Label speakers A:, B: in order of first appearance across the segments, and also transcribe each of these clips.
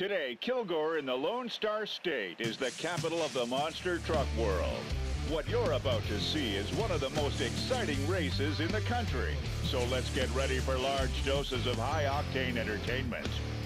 A: Today, Kilgore in the Lone Star State is the capital of the monster truck world. What you're about to see is one of the most exciting races in the country. So let's get ready for large doses of high-octane entertainment.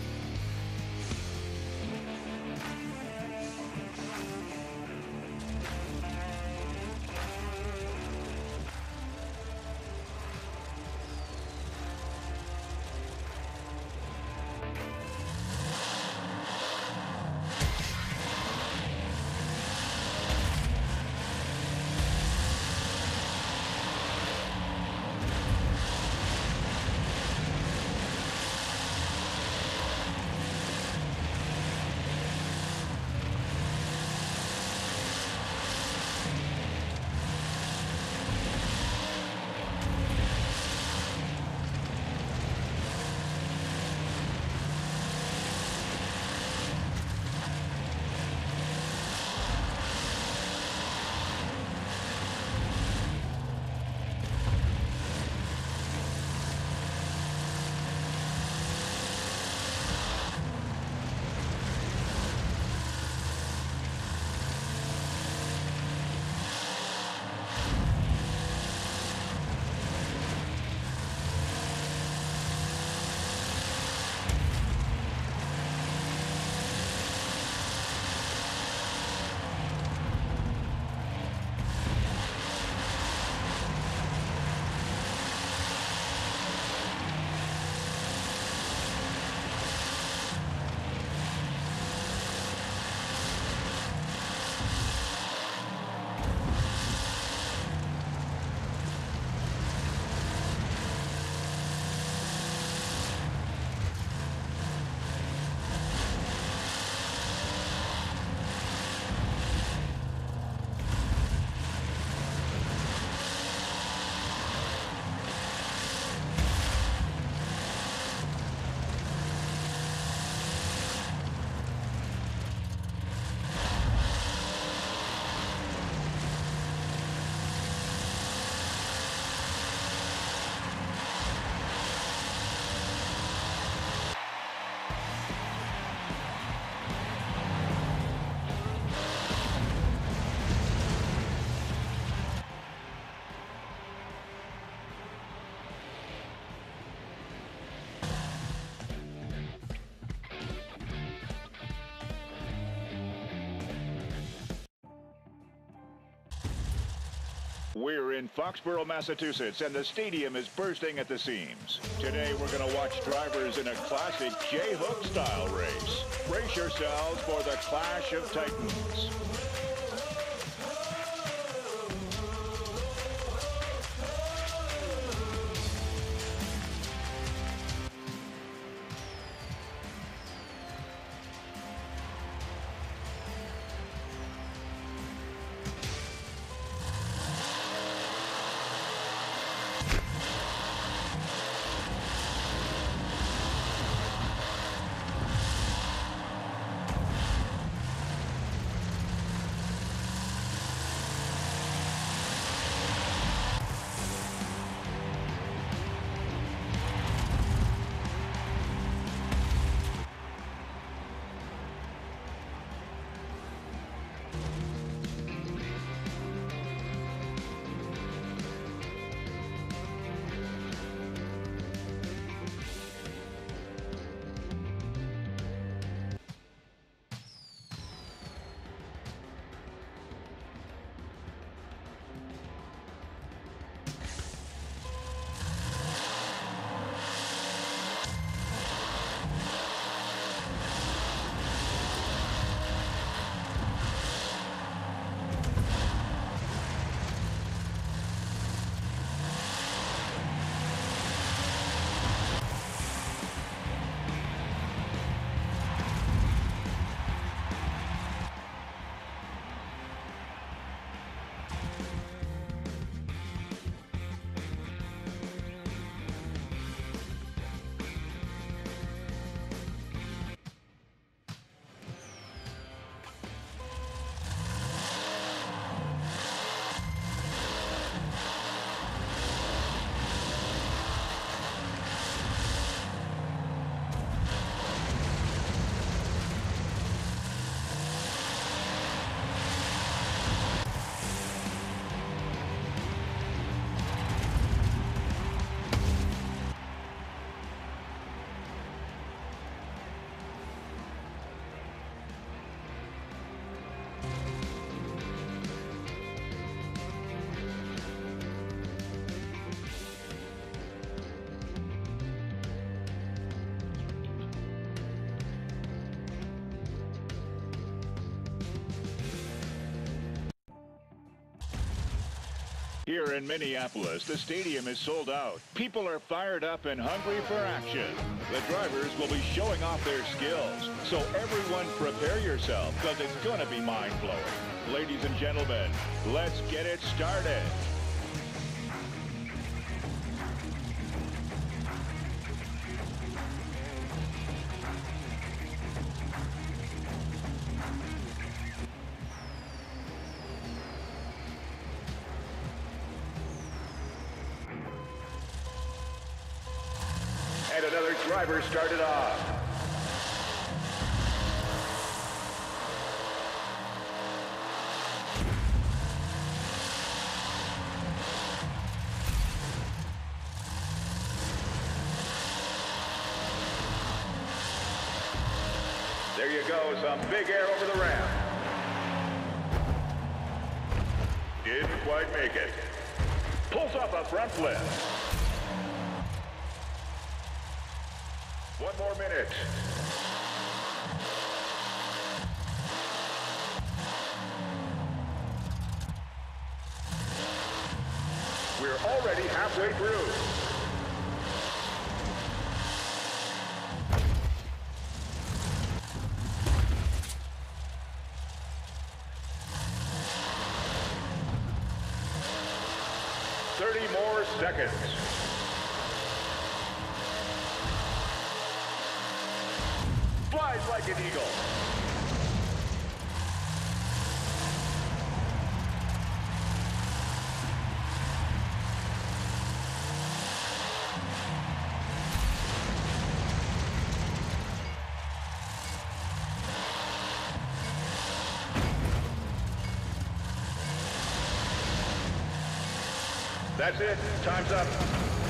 A: We're in Foxborough, Massachusetts, and the stadium is bursting at the seams. Today, we're going to watch drivers in a classic J-Hook style race. Brace yourselves for the Clash of Titans. here in Minneapolis, the stadium is sold out. People are fired up and hungry for action. The drivers will be showing off their skills. So everyone prepare yourself, because it's going to be mind-blowing. Ladies and gentlemen, let's get it started. And another driver started off. There you go, some big air over the ramp. Didn't quite make it. Pulls off a front flip. 1 more minute. We're already halfway through. More seconds. Flies like an eagle. That's it. Time's up.